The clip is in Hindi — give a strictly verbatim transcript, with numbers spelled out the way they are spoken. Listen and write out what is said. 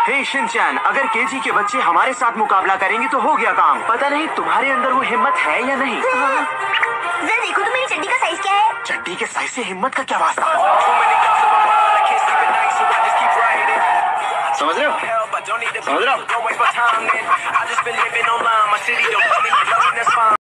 हे शिनचैन, अगर केजी के बच्चे हमारे साथ मुकाबला करेंगे तो हो गया काम। पता नहीं तुम्हारे अंदर वो हिम्मत है या नहीं। जरा देखो तो मेरी चड्डी का साइज क्या है। चड्डी के साइज से हिम्मत का क्या वास्ता। समझ रहे हो समझ रहे हो